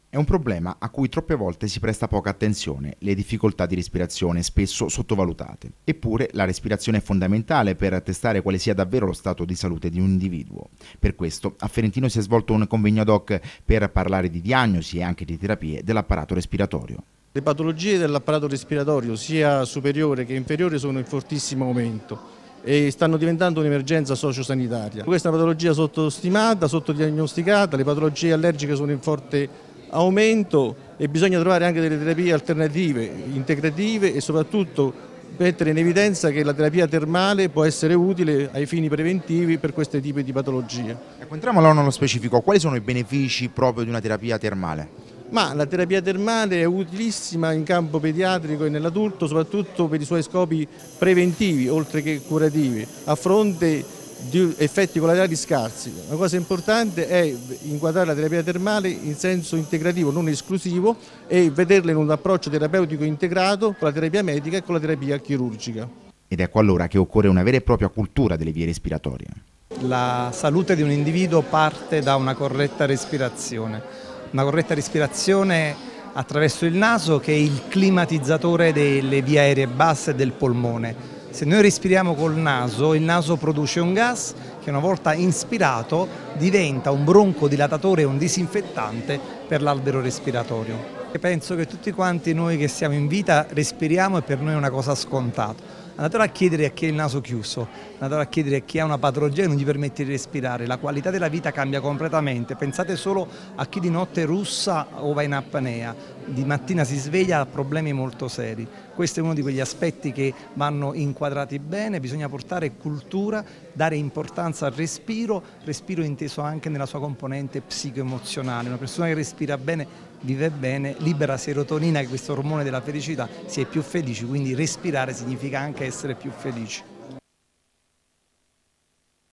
È un problema a cui troppe volte si presta poca attenzione, le difficoltà di respirazione spesso sottovalutate. Eppure la respirazione è fondamentale per testare quale sia davvero lo stato di salute di un individuo. Per questo a Ferentino si è svolto un convegno ad hoc per parlare di diagnosi e anche di terapie dell'apparato respiratorio. Le patologie dell'apparato respiratorio, sia superiore che inferiore, sono in fortissimo aumento e stanno diventando un'emergenza sociosanitaria. Questa è una patologia sottostimata, sottodiagnosticata, le patologie allergiche sono in forte aumento e bisogna trovare anche delle terapie alternative, integrative e soprattutto mettere in evidenza che la terapia termale può essere utile ai fini preventivi per questi tipi di patologie. Ecco, entriamo allora nello specifico, quali sono i benefici proprio di una terapia termale? Ma la terapia termale è utilissima in campo pediatrico e nell'adulto, soprattutto per i suoi scopi preventivi, oltre che curativi, a fronte di effetti collaterali scarsi. Una cosa importante è inquadrare la terapia termale in senso integrativo, non esclusivo, e vederla in un approccio terapeutico integrato con la terapia medica e con la terapia chirurgica. Ed ecco allora che occorre una vera e propria cultura delle vie respiratorie. La salute di un individuo parte da una corretta respirazione. Una corretta respirazione attraverso il naso, che è il climatizzatore delle vie aeree basse e del polmone. Se noi respiriamo col naso, il naso produce un gas che una volta inspirato diventa un broncodilatatore e un disinfettante per l'alveo respiratorio. E penso che tutti quanti noi che siamo in vita respiriamo e per noi è una cosa scontata. Andatelo a chiedere a chi ha il naso chiuso, andatelo a chiedere a chi ha una patologia che non gli permette di respirare, la qualità della vita cambia completamente. Pensate solo a chi di notte russa o va in apnea, di mattina si sveglia, ha problemi molto seri. Questo è uno di quegli aspetti che vanno inquadrati bene, bisogna portare cultura, dare importanza al respiro, respiro inteso anche nella sua componente psicoemozionale. Una persona che respira bene vive bene, libera serotonina, che è questo ormone della felicità, si è più felici, quindi respirare significa anche essere più felici.